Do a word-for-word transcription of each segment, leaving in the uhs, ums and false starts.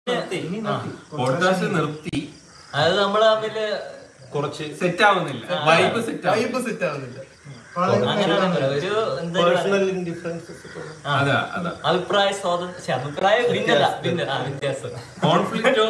Podcast നിർത്തി. അത് നമ്മള് തമ്മില് കുറച്ച് സെറ്റ് ആവുന്നില്ല, വൈബ് സെറ്റ് വൈബ് സെറ്റ് ആവുന്നില്ല. അഭിപ്രായ സ്വാതന്ത്ര്യം, അഭിപ്രായ വ്യത്യാസം. Conflict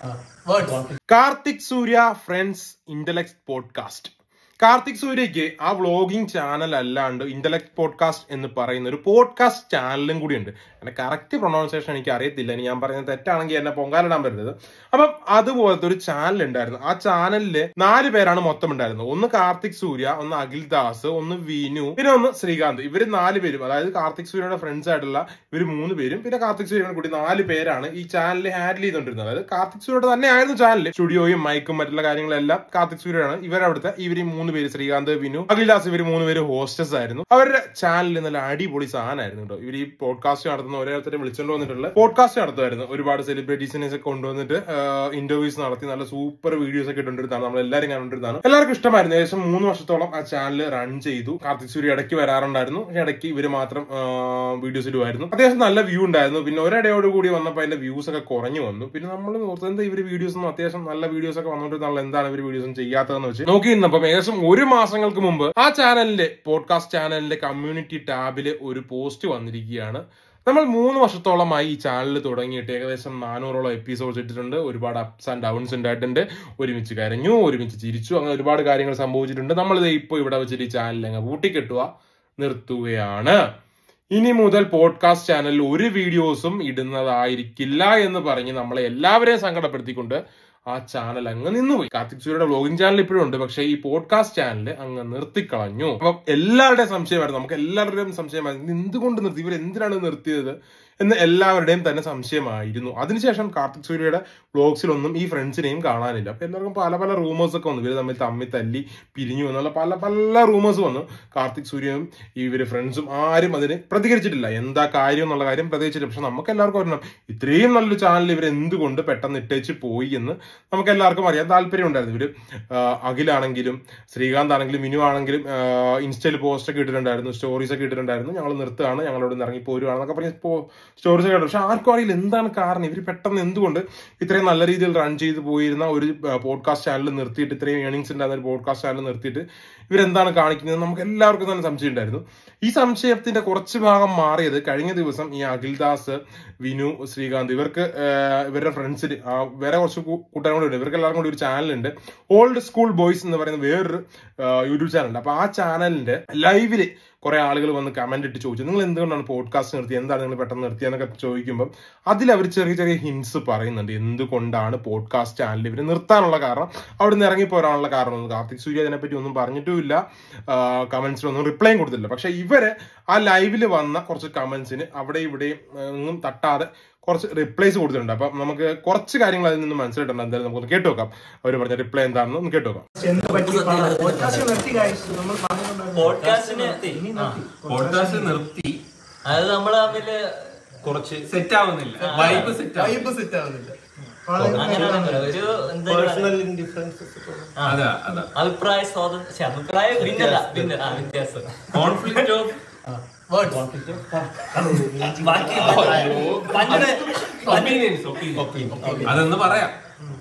of Karthik Surya friends intellect podcast. Karthik സൂര്യക്ക് ആ വ്ളോഗിംഗ് ചാനൽ അല്ലാണ്ട് ഇന്റലക്ട് പോഡ്കാസ്റ്റ് എന്ന് പറയുന്ന ഒരു പോഡ്കാസ്റ്റ് ചാനലും കൂടി ഉണ്ട്. എന്നെ കറക്റ്റ് പ്രൊണൗൺസിയേഷൻ എനിക്ക് അറിയത്തില്ല, ഇനി ഞാൻ പറയുന്നത് തെറ്റാണെങ്കിൽ എന്നെ പൊങ്കാലിടാൻ പറ്റുന്നത്. അപ്പം അതുപോലത്തെ ഒരു ചാനൽ ഉണ്ടായിരുന്നു. ആ ചാനലില് നാല് പേരാണ് മൊത്തം ഉണ്ടായിരുന്നത്. ഒന്ന് കാർത്തിക് സൂര്യ, ഒന്ന് അഖിൽ ദാസ്, ഒന്ന് വിനു, പിന്നെ ഒന്ന് ശ്രീകാന്ത്. ഇവര് നാല് പേരും, അതായത് കാർത്തിക് സൂര്യയുടെ ഫ്രണ്ട്സ് ആയിട്ടുള്ള ഇവര് മൂന്ന് പേരും പിന്നെ കാർത്തിക് സൂര്യയുടെ കൂടി നാല് പേരാണ് ഈ ചാനൽ ഹാൻഡിൽ ചെയ്തുകൊണ്ടിരുന്നത്. അതായത് കാർത്തിക് സൂര്യയുടെ തന്നെ ആയിരുന്നു ചാനൽ. സ്റ്റുഡിയോയും മൈക്കും മറ്റുള്ള കാര്യങ്ങളെല്ലാം കാർത്തിക് സൂര്യയാണ്. ഇവരവിടുത്തെ ഇവര് മൂന്ന് പേര്, ശ്രീകാന്ത്, വിനു, അഖിൽദാസ്, ഇവര് മൂന്ന് പേര് ഹോസ്റ്റസ് ആയിരുന്നു. അവരുടെ ചാനലിൽ നല്ല അടിപൊളി സാധനമായിരുന്നു കേട്ടോ. ഇവർ ഈ പോഡ്കാസ്റ്റ് നടത്തുന്ന ഓരോരുത്തരെ വിളിച്ചുകൊണ്ട് വന്നിട്ടുള്ള പോഡ്കാസ്റ്റ് നടത്തുമായിരുന്നു. ഒരുപാട് സെലിബ്രിറ്റീസിനെ ഒക്കെ കൊണ്ടുവന്നിട്ട് ഇന്റർവ്യൂസ് നടത്തി നല്ല സൂപ്പർ വീഡിയോസ് ഒക്കെ ഇട്ടുകൊണ്ടിരുന്നതാണ്. നമ്മൾ എല്ലാവരും കണ്ടുകൊണ്ടിരുന്നതാണ്. എല്ലാവർക്കും ഇഷ്ടമായിരുന്നു. ഏകദേശം മൂന്ന് വർഷത്തോളം ആ ചാനൽ റൺ ചെയ്തു. കാർത്തിക് സൂര്യ ഇടയ്ക്ക് വരാറുണ്ടായിരുന്നു, പക്ഷെ ഇടയ്ക്ക് ഇവര് മാത്രം വീഡിയോസ് ഇടുമായിരുന്നു. അത്യാവശ്യം നല്ല വ്യൂ ഉണ്ടായിരുന്നു. പിന്നെ ഒരിടയോട് കൂടി വന്നപ്പോൾ അതിന്റെ വ്യൂസ് ഒക്കെ കുറഞ്ഞു വന്നു. പിന്നെ നമ്മൾ ഓർത്തത് ഇവര് വീഡിയോസ് ഒന്നും അത്യാവശ്യം നല്ല വീഡിയോസ് ഒക്കെ വന്നോണ്ടിരുന്നുള്ള എന്താണ് ഇവർ വീഡിയോസ് ചെയ്യാത്തതെന്ന് വെച്ച് നോക്കി നിന്നപ്പം ഏകദേശം ഒരു മാസങ്ങൾക്ക് മുമ്പ് ആ ചാനലിന്റെ പോഡ്കാസ്റ്റ് ചാനലിന്റെ കമ്മ്യൂണിറ്റി ടാബില് ഒരു പോസ്റ്റ് വന്നിരിക്കുകയാണ്. നമ്മൾ മൂന്ന് വർഷത്തോളമായി ഈ ചാനൽ തുടങ്ങിയിട്ട് ഏകദേശം നാനൂറോളം എപ്പിസോഡ്സ് ഇട്ടിട്ടുണ്ട്. ഒരുപാട് അപ്സ് ആൻഡ് ഡൗൺസ് ഉണ്ടായിട്ടുണ്ട്. ഒരുമിച്ച് കരഞ്ഞു, ഒരുമിച്ച് ചിരിച്ചു, അങ്ങനെ ഒരുപാട് കാര്യങ്ങൾ സംഭവിച്ചിട്ടുണ്ട്. നമ്മളിത് ഇപ്പോൾ ഇവിടെ വെച്ചിട്ട് ഈ ചാനൽ അങ്ങ് പൂട്ടിക്കെട്ടുക, നിർത്തുകയാണ്. ഇനി മുതൽ പോഡ്കാസ്റ്റ് ചാനലിൽ ഒരു വീഡിയോസും ഇടുന്നതായിരിക്കില്ല എന്ന് പറഞ്ഞ് നമ്മളെ എല്ലാവരെയും സങ്കടപ്പെടുത്തിക്കൊണ്ട് ആ ചാനൽ അങ്ങ് നിന്നുപോയി. കാർത്തിക് സൂര്യയുടെ വ്ളോഗിംഗ് ചാനൽ ഇപ്പോഴും ഉണ്ട്, പക്ഷേ ഈ പോഡ്കാസ്റ്റ് ചാനൽ അങ്ങ് നിർത്തിക്കളഞ്ഞു. അപ്പം എല്ലാവരുടെയും സംശയമായിരുന്നു, നമുക്ക് എല്ലാവരുടെയും സംശയമായിരുന്നു, എന്തുകൊണ്ട് നിർത്തി, ഇവർ എന്തിനാണ് നിർത്തിയത് എന്ന് എല്ലാവരുടെയും തന്നെ സംശയമായിരുന്നു. അതിനുശേഷം കാർത്തിക് സൂര്യയുടെ വ്ളോഗ്സിലൊന്നും ഈ ഫ്രണ്ട്സിനെയും കാണാനില്ല. അപ്പൊ എല്ലാവർക്കും പല പല റൂമേഴ്സ് ഒക്കെ വന്നു. ഇവര് തമ്മിൽ തമ്മിൽ തല്ലി പിരിഞ്ഞു എന്നുള്ള പല പല റൂമേഴ്സ് വന്നു. കാർത്തിക് സൂര്യയും ഇവര് ഫ്രണ്ട്സും ആരും അതിന് പ്രതികരിച്ചിട്ടില്ല, എന്താ കാര്യം എന്നുള്ള കാര്യം പ്രതികരിച്ചിട്ടില്ല. പക്ഷെ നമുക്ക് എല്ലാവർക്കും അറിയണം, ഇത്രയും നല്ലൊരു ചാനൽ ഇവർ എന്തുകൊണ്ട് പെട്ടെന്ന് ഇട്ടേച്ച് പോയി എന്ന് നമുക്ക് എല്ലാവർക്കും അറിയാൻ താല്പര്യം ഉണ്ടായിരുന്നു. ഇവര് അഖിലാണെങ്കിലും ശ്രീകാന്ത് ആണെങ്കിലും വിനു ആണെങ്കിലും ഇൻസ്റ്റയിൽ പോസ്റ്റ് ഒക്കെ ഇട്ടിട്ടുണ്ടായിരുന്നു, സ്റ്റോറീസ് ഒക്കെ ഇട്ടിട്ടുണ്ടായിരുന്നു. ഞങ്ങൾ നിർത്തുകയാണ്, ഞങ്ങളോട് ഇറങ്ങി പോരുവാണെന്നൊക്കെ പറഞ്ഞ് സ്റ്റോറീസ് ഒക്കെ ഇട്ടു. പക്ഷെ ആർക്കും അറിയില്ല എന്താണ് കാരണം, ഇവർ പെട്ടെന്ന് എന്തുകൊണ്ട് ഇത്രയും നല്ല രീതിയിൽ റൺ ചെയ്ത് പോയിരുന്ന ഒരു പോഡ്കാസ്റ്റ് ചാനൽ നിർത്തിയിട്ട്, ഇത്രയും ഏണിങ്സ് ഉണ്ടായിരുന്ന ഒരു പോഡ്കാസ്റ്റ് ചാനൽ നിർത്തിയിട്ട് ഇവരെന്താണ് കാണിക്കുന്നത്, നമുക്ക് എല്ലാവർക്കും തന്നെ സംശയം ഉണ്ടായിരുന്നു. ഈ സംശയത്തിന്റെ കുറച്ച് ഭാഗം മാറിയത് കഴിഞ്ഞ ദിവസം ഈ അഖിൽദാസ്, വിനു, ശ്രീകാന്ത് ഇവർക്ക് ഇവരുടെ ഫ്രണ്ട്സിന് വേറെ കുറച്ച് കൂട്ടുകാരും കൂടി ഉണ്ട്. ഇവർക്ക് എല്ലാവർക്കും കൂടി ഒരു ചാനലുണ്ട്, ഓൾഡ് സ്കൂൾ ബോയ്സ് എന്ന് പറയുന്ന വേറൊരു യൂട്യൂബ് ചാനലുണ്ട്. അപ്പൊ ആ ചാനലിന്റെ ലൈവില് കുറെ ആളുകൾ വന്ന് കമന്റ് ഇട്ട് ചോദിച്ചു, നിങ്ങൾ എന്തുകൊണ്ടാണ് പോഡ്കാസ്റ്റ് നിർത്തി, എന്താണ് നിങ്ങൾ പെട്ടെന്ന് നിർത്തിയെന്നൊക്കെ ചോദിക്കുമ്പോൾ അതിൽ അവർ ചെറിയ ചെറിയ ഹിന്റ്സ് പറയുന്നുണ്ട്, എന്തുകൊണ്ടാണ് പോഡ്കാസ്റ്റ് ചാനൽ ഇവർ നിർത്താനുള്ള കാരണം, അവിടെ നിന്ന് ഇറങ്ങിപ്പോരാനുള്ള കാരണം. കാർത്തിക് സൂര്യ അതിനെപ്പറ്റി ഒന്നും പറഞ്ഞിട്ടുമില്ല, കമന്റ്സിലൊന്നും റിപ്ലൈയും കൊടുത്തില്ല. പക്ഷെ ഇവര് ആ ലൈവില് വന്ന കുറച്ച് കമന്റ്സിന് അവിടെ ഇവിടെയും ഒന്നും തട്ടാതെ കുറച്ച് റിപ്ലൈസ് കൊടുത്തിട്ടുണ്ട്. അപ്പൊ നമുക്ക് കുറച്ച് കാര്യങ്ങൾ അതിൽ നിന്ന് മനസ്സിലായിട്ടുണ്ട്. എന്തായാലും നമുക്കൊന്ന് കേട്ടു നോക്കാം, അവർ പറഞ്ഞ റിപ്ലൈ എന്താണെന്ന് ഒന്ന് കേട്ടു നോക്കാം. പോഡ്കാസ്റ്റ് നിർത്തി. അത് നമ്മള് തമ്മില് കുറച്ച് സെറ്റ് ആവുന്നില്ല, വൈബ് സെറ്റ് വൈബ് സെറ്റ് ആവുന്നില്ല. അഭിപ്രായ സ്വാതന്ത്ര്യം, അഭിപ്രായ വ്യത്യാസം. കോൺഫ്ലിക്റ്റ് ഓഫ് അതെന്ന് പറയാം.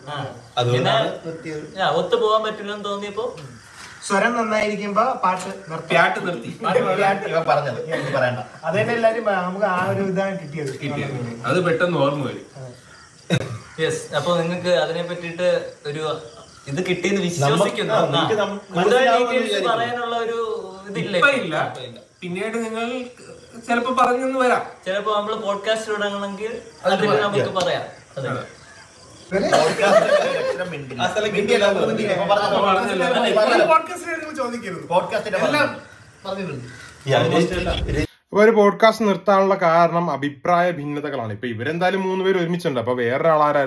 ഒത്തു പോകാൻ പറ്റില്ലെന്ന് തോന്നിയപ്പോ സ്വരം നന്നായിരിക്കുമ്പോ പാട്ട് പാട്ട് നിർത്തി പറഞ്ഞത് പറയണ്ട. അതന്നെ എല്ലാരും നമുക്ക് ആ ഒരു ഇതാണ് കിട്ടിയത് കിട്ടിയത് അത് പെട്ടെന്ന് ഓർമ്മ വരും. യെസ്, അപ്പൊ നിങ്ങൾക്ക് അതിനെ പറ്റിയിട്ട് ഒരു ഇത് കിട്ടിയെന്ന് വിശ്വസിക്കുന്നു. പറയാനുള്ള ഒരു ഇതില്ല, പിന്നീട് നിങ്ങൾ ചിലപ്പോ പറഞ്ഞെന്ന് വരാം. ചിലപ്പോ നമ്മള് പോഡ്കാസ്റ്റ് തുടങ്ങണമെങ്കിൽ അതിൽ നമുക്ക് പറയാം. അപ്പൊ ഒരു പോഡ്കാസ്റ്റ് നിർത്താനുള്ള കാരണം അഭിപ്രായ ഭിന്നതകളാണ്. ഇപ്പൊ ഇവരെന്തായാലും മൂന്ന് പേര് ഒരുമിച്ചുണ്ട്. അപ്പൊ വേറൊരാളാരായിരുന്നു,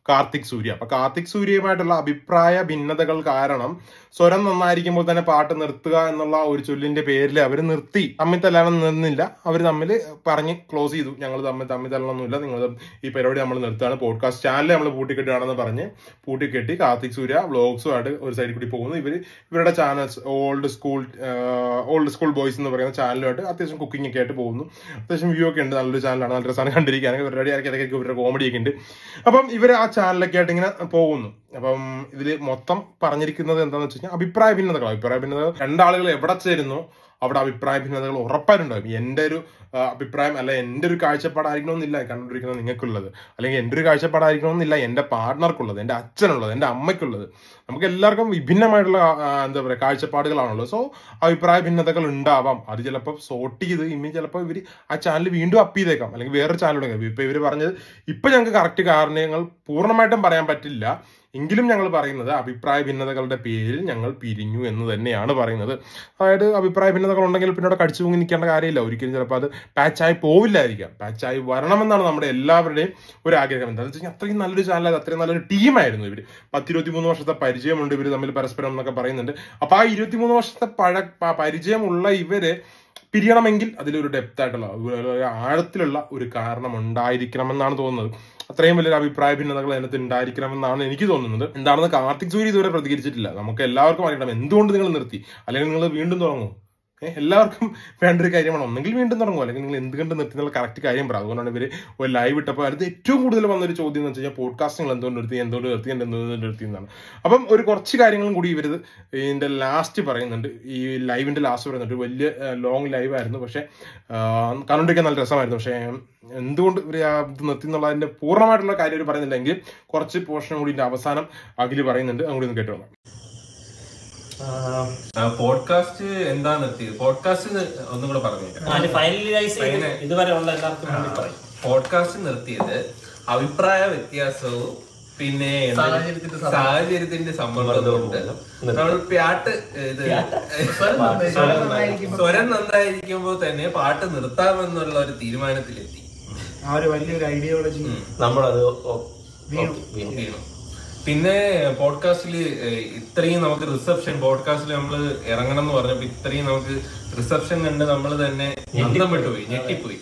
കാർത്തിക് സൂര്യ. അപ്പൊ കാർത്തിക് സൂര്യയുമായിട്ടുള്ള അഭിപ്രായ ഭിന്നതകൾ കാരണം സ്വരം നന്നായിരിക്കുമ്പോൾ തന്നെ പാട്ട് നിർത്തുക എന്നുള്ള ഒരു ചൊല്ലിന്റെ പേരിൽ അവർ നിർത്തി. തമ്മിൽ തല്ലാനും നിന്നില്ല, അവർ തമ്മിൽ പറഞ്ഞ് ക്ലോസ് ചെയ്തു, ഞങ്ങൾ തമ്മിൽ തമ്മിൽ തല്ലണമൊന്നുമില്ല, നിങ്ങൾ ഈ പരിപാടി നമ്മൾ നിർത്തുകയാണ്, പോഡ്കാസ്റ്റ് ചാനൽ നമ്മൾ പൂട്ടിക്കെട്ടുകയാണെന്ന് പറഞ്ഞ് പൂട്ടിക്കെട്ടി കാർത്തിക് സൂര്യ വ്ലോഗ്സുമായിട്ട് ഒരു സൈഡിൽ കൂടി പോകുന്നു. ഇവർ ഇവരുടെ channels old school old school boys എന്ന് പറയുന്ന ചാനലുമായിട്ട് അത്യാവശ്യം കുക്കിംഗ് ഒക്കെ ആയിട്ട് പോകുന്നു. അത്യാവശ്യം വ്യൂ ഒക്കെ ഉണ്ട്, നല്ലൊരു ചാനലാണ്, നല്ല രസമാണ് കണ്ടിരിക്കുകയാണ്. ഇവരുടെ ഇടയ്ക്ക് ഇവരുടെ കോമഡി ഒക്കെ ഉണ്ട്. അപ്പം ഇവർ ആ ചാനലൊക്കെ ആയിട്ട് ഇങ്ങനെ പോകുന്നു. അപ്പം ഇതിൽ മൊത്തം പറഞ്ഞിരിക്കുന്നത് എന്താണെന്ന് വെച്ച് കഴിഞ്ഞാൽ അഭിപ്രായ ഭിന്നതകൾ. അഭിപ്രായ ഭിന്നതകൾ രണ്ടാളുകൾ എവിടെ ചേരുന്നു അവിടെ അഭിപ്രായ ഭിന്നതകൾ ഉറപ്പായിട്ടുണ്ടാകും. എൻ്റെ ഒരു അഭിപ്രായം അല്ല എൻ്റെ ഒരു കാഴ്ചപ്പാടായിരിക്കണമെന്നില്ല കണ്ടുകൊണ്ടിരിക്കുന്നത് നിങ്ങൾക്കുള്ളത്, അല്ലെങ്കിൽ എൻ്റെ ഒരു കാഴ്ചപ്പാടായിരിക്കണമെന്നില്ല എൻ്റെ പാർട്ട്ണർക്കുള്ളത്, എൻ്റെ അച്ഛനുള്ളത്, എൻ്റെ അമ്മയ്ക്കുള്ളത്. നമുക്ക് എല്ലാവർക്കും വിഭിന്നമായിട്ടുള്ള എന്താ പറയുക കാഴ്ചപ്പാടുകളാണുള്ളത്. സോ അഭിപ്രായ ഭിന്നതകൾ ഉണ്ടാവാം. അത് ചിലപ്പോൾ സോർട്ട് ചെയ്ത് ഇനി ചിലപ്പോൾ ഇവർ ആ ചാനൽ വീണ്ടും അപ്പ് ചെയ്തേക്കാം, അല്ലെങ്കിൽ വേറൊരു ചാനൽ. ഇപ്പൊ ഇവർ പറഞ്ഞത് ഇപ്പൊ ഞങ്ങൾക്ക് കറക്റ്റ് കാരണങ്ങൾ പൂർണ്ണമായിട്ടും പറയാൻ പറ്റില്ല, എങ്കിലും ഞങ്ങൾ പറയുന്നത് അഭിപ്രായ ഭിന്നതകളുടെ പേരിൽ ഞങ്ങൾ പിരിഞ്ഞു എന്ന് തന്നെയാണ് പറയുന്നത്. അതായത് അഭിപ്രായ ഭിന്നതകൾ ഉണ്ടെങ്കിൽ പിന്നെ അവിടെ കടിച്ചു തൂങ്ങി നിൽക്കേണ്ട കാര്യമില്ല. ഒരിക്കലും ചിലപ്പോൾ അത് പാച്ചായി പോവില്ലായിരിക്കാം, പാച്ചായി വരണമെന്നാണ് നമ്മുടെ എല്ലാവരുടെയും ഒരു ആഗ്രഹം. എന്താണെന്ന് വെച്ച് കഴിഞ്ഞാൽ അത്രയും നല്ലൊരു ചാനൽ, അത്രയും നല്ലൊരു ടീമായിരുന്നു ഇവർ. പത്തിരുപത്തിമൂന്ന് വർഷത്തെ പരിചയമുണ്ട് ഇവർ തമ്മിൽ പരസ്പരം എന്നൊക്കെ പറയുന്നുണ്ട്. അപ്പൊ ആ ഇരുപത്തിമൂന്ന് വർഷത്തെ പഴ പരിചയമുള്ള ഇവര് പിരിയണമെങ്കിൽ അതിലൊരു ഡെപ്ത് ആയിട്ടുള്ള ആഴത്തിലുള്ള ഒരു കാരണം ഉണ്ടായിരിക്കണമെന്നാണ് തോന്നുന്നത്. അത്രയും വലിയൊരു അഭിപ്രായ ഭിന്നതകൾ അതിനകത്ത് ഉണ്ടായിരിക്കണമെന്നാണ് എനിക്ക് തോന്നുന്നത്. എന്താണെന്ന് കാർത്തിക് സൂര്യ ഇതുവരെ പ്രതികരിച്ചിട്ടില്ല. നമുക്ക് എല്ലാവർക്കും അറിയണം എന്തുകൊണ്ട് നിങ്ങൾ നിർത്തി, അല്ലെങ്കിൽ നിങ്ങൾ വീണ്ടും തുടങ്ങും. ഏഹ് എല്ലാവർക്കും വേണ്ട ഒരു കാര്യമാണ്. ഒന്നെങ്കിൽ വീണ്ടും തുടങ്ങും, അല്ലെങ്കിൽ നിങ്ങൾ എന്തുകൊണ്ട് നിർത്തി എന്നുള്ള കറക്റ്റ് കാര്യം പറ. അതുകൊണ്ടാണ് ഇവര് ഒരു ലൈവ് ഇട്ടപ്പോൾ അടുത്ത് ഏറ്റവും കൂടുതൽ വന്നൊരു ചോദ്യം എന്ന് വെച്ച് കഴിഞ്ഞാൽ പോഡ്കാസ്റ്റ് നിങ്ങൾ എന്തുകൊണ്ട് നിർത്തി, എന്തുകൊണ്ട് നിർത്തി, എന്തുകൊണ്ട് നിർത്തി എന്നാണ്. അപ്പം ഒരു കുറച്ച് കാര്യങ്ങളും കൂടി ഇവർ ഇതിന്റെ ലാസ്റ്റ് പറയുന്നുണ്ട്. ഈ ലൈവിന്റെ ലാസ്റ്റ് പറയുന്നുണ്ട്. വലിയ ലോങ് ലൈവ് ആയിരുന്നു, പക്ഷെ കണ്ടുകൊണ്ടിരിക്കാൻ നല്ല രസമായിരുന്നു. പക്ഷെ എന്തുകൊണ്ട് ഇവർ ഇത് നിർത്തി എന്നുള്ളതിന്റെ പൂർണ്ണമായിട്ടുള്ള കാര്യം ഇവർ പറയുന്നില്ലെങ്കിൽ കുറച്ച് പോർഷൻ കൂടി അവസാനം അഖില് പറയുന്നുണ്ട്. അതുകൂടി ഒന്ന് കേട്ടോളാം. പോഡ്കാസ്റ്റ് എന്താ നിർത്തിയത്? പോഡ്കാസ്റ്റ് ഒന്നും കൂടെ പറഞ്ഞു. പോഡ്കാസ്റ്റ് നിർത്തിയത് അഭിപ്രായ വ്യത്യാസവും പിന്നെ സാഹചര്യത്തിന്റെ സമ്മർദ്ദവും കൊണ്ട് നമ്മൾ പാട്ട് ഇത് സ്വരം നന്നായിരിക്കുമ്പോൾ തന്നെ പാട്ട് നിർത്താമെന്നുള്ള ഒരു തീരുമാനത്തിലെത്തി. ആ ഒരു വലിയൊരു ഐഡിയോളജി നമ്മളത് വീണു. പിന്നെ പോഡ്കാസ്റ്റിൽ ഇത്രയും നമുക്ക് റിസപ്ഷൻ, പോഡ്കാസ്റ്റിൽ നമ്മൾ ഇറങ്ങണം എന്ന് പറഞ്ഞപ്പോ ഇത്രയും നമുക്ക് റിസപ്ഷൻ കണ്ട് നമ്മൾ തന്നെ അന്തം വിട്ടുപോയി, ഞെട്ടിപ്പോയി.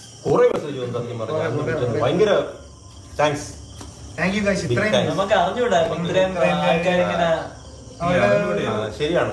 ഭയങ്കര താങ്ക്സ്. നമുക്ക് അറിഞ്ഞൂടാ ശരിയാണ്,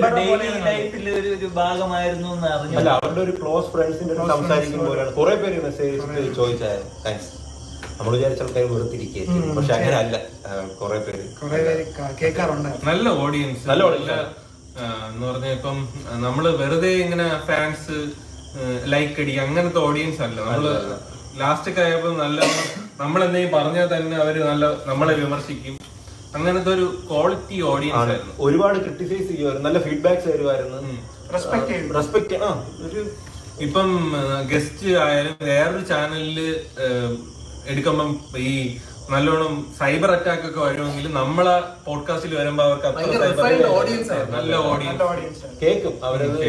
ഒരു ഭാഗമായിരുന്നു. അല്ല, അവരുടെ ഒരു ക്ലോസ് ഫ്രണ്ട്സിന്റെ സംസാരിക്കുമ്പോഴാണ് കുറെ പേര് മെസ്സേജ് ചോദിച്ചാൽ താങ്ക്സ്. നമ്മൾ വിചാരിച്ച ആൾക്കാർ വെറുത്തിരിക്കും, പക്ഷെ അങ്ങനെ അല്ല. കുറെ പേര് കേൾക്കാറുണ്ട്. നല്ല ഓഡിയൻസ്, നല്ല എന്ന് പറഞ്ഞാൽ ഇപ്പം നമ്മള് വെറുതെ ഇങ്ങനെ ഫാൻസ് ലൈക്ക് അടി അങ്ങനത്തെ ഓഡിയൻസ് അല്ല. നമ്മള് ലാസ്റ്റ് ഒക്കെ ആയപ്പോ നല്ല നമ്മളെന്തെങ്കിലും പറഞ്ഞാൽ തന്നെ അവര് നല്ല നമ്മളെ വിമർശിക്കും. അങ്ങനത്തെ ഒരു ക്വാളിറ്റി ഓഡിയൻസ് ആയിരുന്നു. ഒരുപാട് ക്രിട്ടിസൈസ് ചെയ്യുമായിരുന്നു, നല്ല ഫീഡ്ബാക്സ് തരുമായിരുന്നു, റെസ്പെക്ട്. ആ ഒരു ഇപ്പം ഗസ്റ്റ് ആയാലും വേറൊരു ചാനലില് എടുക്കുമ്പം ഈ നല്ലോണം സൈബർ അറ്റാക്ക് ഒക്കെ വരുമെങ്കിൽ നമ്മളെ പോഡ്കാസ്റ്റിൽ വരുമ്പോ അവർക്ക് അത്ര നല്ല ഓഡിയൻസ് കേൾക്കും. അവരത്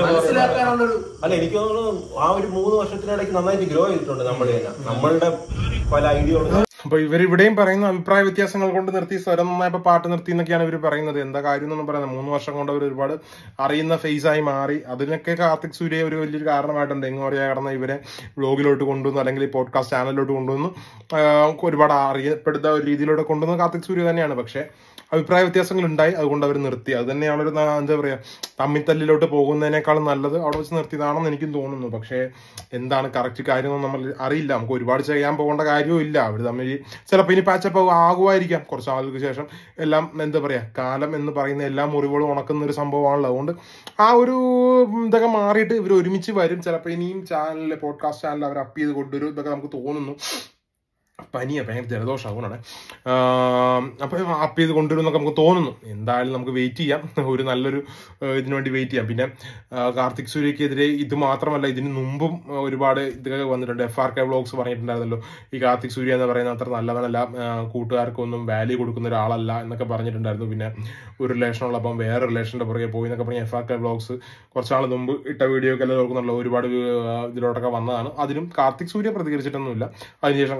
അല്ല, എനിക്ക് തോന്നുന്നു ആ ഒരു മൂന്ന് വർഷത്തിനിടയ്ക്ക് നന്നായിട്ട് ഗ്രോ ചെയ്തിട്ടുണ്ട് നമ്മൾ തന്നെ, നമ്മളുടെ പല ഐഡിയോളജി. അപ്പൊ ഇവരിവിടെയും പറയുന്ന അഭിപ്രായ വ്യത്യാസങ്ങൾ കൊണ്ട് നിർത്തി, സ്വരം നന്നായപ്പോ പാട്ട് നിർത്തി എന്നൊക്കെയാണ് ഇവർ പറയുന്നത്. എന്താ കാര്യം എന്നൊന്നും പറയുന്നത്, മൂന്ന് വർഷം കൊണ്ട് അവർ ഒരുപാട് അറിയുന്ന ഫേസ് ആയി മാറി. അതിനൊക്കെ കാർത്തിക് സൂര്യ ഒരു വലിയൊരു കാരണമായിട്ടുണ്ട്. എങ്ങും അറിയാൻ കാരണം ഇവരെ വ്ലോഗിലോട്ട് കൊണ്ടുവന്നു, അല്ലെങ്കിൽ പോഡ്കാസ്റ്റ് ചാനലിലോട്ട് കൊണ്ടുവന്നു ഒരുപാട് അറിയപ്പെടുന്ന ഒരു രീതിയിലൂടെ കൊണ്ടുവന്ന് കാർത്തിക് സൂര്യ തന്നെയാണ്. പക്ഷെ അഭിപ്രായ വ്യത്യാസങ്ങൾ ഉണ്ടായി, അതുകൊണ്ട് അവർ നിർത്തി. അത് തന്നെയാണ് ഒരു എന്താ പറയാ തമ്മിത്തല്ലിലോട്ട് പോകുന്നതിനേക്കാളും നല്ലത് അവിടെ വെച്ച് നിർത്തിയതാണെന്ന് എനിക്കും തോന്നുന്നു. പക്ഷെ എന്താണ് കറക്റ്റ് കാര്യമൊന്നും നമ്മൾ അറിയില്ല. നമുക്ക് ഒരുപാട് ചെയ്യാൻ പോകേണ്ട കാര്യവും ഇല്ല. അവർ തമ്മിൽ ചിലപ്പോൾ ഇനി പാച്ചപ്പ് ആകുമായിരിക്കാം കുറച്ച് നാളുകൾക്ക് ശേഷം. എല്ലാം എന്താ പറയാ കാലം എന്ന് പറയുന്ന എല്ലാ മുറിവുകളും ഉണക്കുന്ന ഒരു സംഭവമാണല്ലോ. അതുകൊണ്ട് ആ ഒരു ഇതൊക്കെ മാറിയിട്ട് ഇവർ ഒരുമിച്ച് വരും. ചിലപ്പോൾ ഇനിയും ചാനലിൽ പോഡ്കാസ്റ്റ് ചാനൽ അവർ അപ്പ് ചെയ്ത് കൊണ്ടുവരും ഇതൊക്കെ നമുക്ക് തോന്നുന്നു. പനിയാ, ഭയങ്കര ജലദോഷം അതുകൊണ്ടാണ്. അപ്പൊ അപ്പ് ചെയ്ത് കൊണ്ടുവരുന്നൊക്കെ നമുക്ക് തോന്നുന്നു. എന്തായാലും നമുക്ക് വെയിറ്റ് ചെയ്യാം, ഒരു നല്ലൊരു ഇതിനു വേണ്ടി വെയിറ്റ് ചെയ്യാം. പിന്നെ കാർത്തിക് സൂര്യക്കെതിരെ ഇത് മാത്രമല്ല, ഇതിന് മുമ്പും ഒരുപാട് ഇതൊക്കെ വന്നിട്ടുണ്ട്. എഫ് ആർ കെ വ്ലോഗ്സ് പറഞ്ഞിട്ടുണ്ടായിരുന്നല്ലോ, ഈ കാർത്തിക് സൂര്യ എന്ന് പറയുന്ന അത്ര നല്ലവനല്ല, കൂട്ടുകാർക്കൊന്നും വാല്യൂ കൊടുക്കുന്ന ഒരാളല്ല എന്നൊക്കെ പറഞ്ഞിട്ടുണ്ടായിരുന്നു. പിന്നെ ഒരു റിലേഷൻ ഉള്ളപ്പം വേറെ റിലേഷന്റെ പുറകെ പോയി എന്നൊക്കെ പറഞ്ഞ എഫ് ആർ കെ വ്ലോഗ്സ് കുറച്ചാൾ മുമ്പ് ഇട്ട വീഡിയോ ഒക്കെ എല്ലാം നോക്കുന്നുള്ളൂ. ഒരുപാട് ഇതിലോട്ടൊക്കെ വന്നതാണ്. അതിലും കാർത്തിക് സൂര്യ പ്രതികരിച്ചിട്ടൊന്നുമില്ല. അതിനുശേഷം കാർത്തിക് സൂര്യക്ക്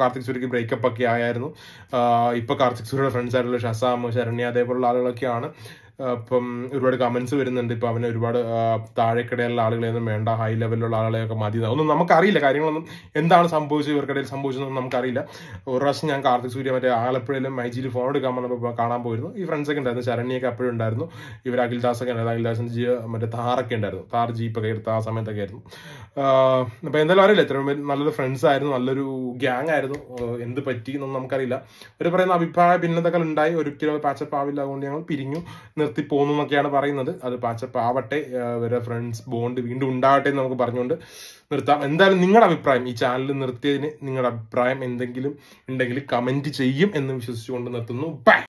ഇടയ്ക്ക് ബ്രേക്കപ്പ് ഒക്കെ ആയിരുന്നു. ഇപ്പൊ കാർത്തിക് സൂര്യയുടെ ഫ്രണ്ട്സ് ആയിട്ടുള്ള ഷസാം, ശരണ്യ അതേപോലുള്ള ആളുകളൊക്കെയാണ്. അപ്പം ഒരുപാട് കമന്റ്സ് വരുന്നുണ്ട്. ഇപ്പൊ അവന് ഒരുപാട് താഴെക്കിടയിലുള്ള ആളുകളെയൊന്നും വേണ്ട, ഹൈ ലെവലിലുള്ള ആളുകളെയൊക്കെ മതി. ഒന്നും നമുക്കറിയില്ല, കാര്യങ്ങളൊന്നും എന്താണ് സംഭവിച്ചത്, ഇവർക്കിടയിൽ സംഭവിച്ചതെന്നും നമുക്കറിയില്ല. ഒരു പ്രാവശ്യം ഞാൻ കാർത്തിക് സൂര്യ മറ്റേ ആലപ്പുഴയിലും മൈജിയിൽ ഫോൺ എടുക്കാൻ വന്നപ്പോൾ കാണാൻ പോയിരുന്നു. ഈ ഫ്രണ്ട്സൊക്കെ ഉണ്ടായിരുന്നു, ശരണ്യൊക്കെ അപ്പോഴും ഉണ്ടായിരുന്നു, ഇവർ അഖിൽദാസൊക്കെ ഉണ്ടായിരുന്നു, അഖിൽദാസിന്റെ ജി മറ്റേ താറൊക്കെ ഉണ്ടായിരുന്നു, താർ ജീപ്പൊക്കെ എടുത്ത ആ സമയത്തൊക്കെ ആയിരുന്നു. അപ്പൊ എന്തായാലും അറിയില്ല, ഇത്രയും നല്ലൊരു ഫ്രണ്ട്സ് ആയിരുന്നു, നല്ലൊരു ഗ്യാങ് ആയിരുന്നു. എന്ത് പറ്റി എന്നൊന്നും നമുക്കറിയില്ല. ഒരു പറയുന്ന അഭിപ്രായ ഭിന്നതകൾ ഉണ്ടായി, ഒരിക്കലും പാച്ചപ്പ് ആവില്ല, അതുകൊണ്ട് ഞങ്ങൾ പിരിഞ്ഞു നിർത്തി പോന്നു എന്നൊക്കെയാണ് പറയുന്നത്. അത് പാച്ചപ്പ് ആവട്ടെ, ഇവരുടെ ഫ്രണ്ട്സ് ബോണ്ട് വീണ്ടും ഉണ്ടാവട്ടെ എന്ന് നമുക്ക് പറഞ്ഞുകൊണ്ട് നിർത്താം. എന്തായാലും നിങ്ങളുടെ അഭിപ്രായം, ഈ ചാനൽ നിർത്തിയതിന് നിങ്ങളുടെ അഭിപ്രായം എന്തെങ്കിലും ഉണ്ടെങ്കിൽ കമന്റ് ചെയ്യും എന്ന് വിശ്വസിച്ചുകൊണ്ട് നിർത്തുന്നു. ബൈ.